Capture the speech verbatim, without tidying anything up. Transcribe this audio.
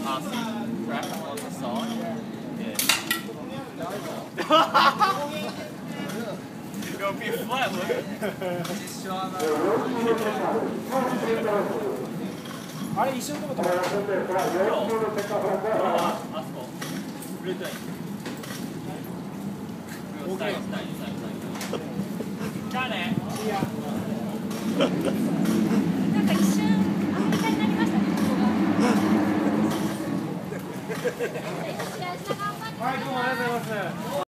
Uh, so you crack them on the saw? Yeah. You're gonna be flat, look. Just show them あれ一緒のとこ止まる。 あそこ。ルートイン。 オーケー。 じゃあね。 いや。 なんか一瞬アフリカになりましたね、ここが。 はい、どうもありがとうございます。